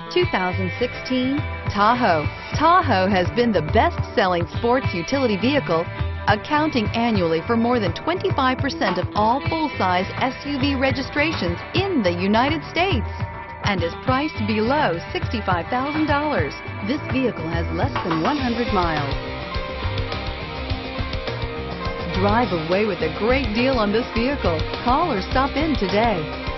2016 Tahoe. Tahoe has been the best-selling sports utility vehicle, accounting annually for more than 25% of all full-size SUV registrations in the United States, and is priced below $65,000. This vehicle has less than 100 miles. Drive away with a great deal on this vehicle. Call or stop in today.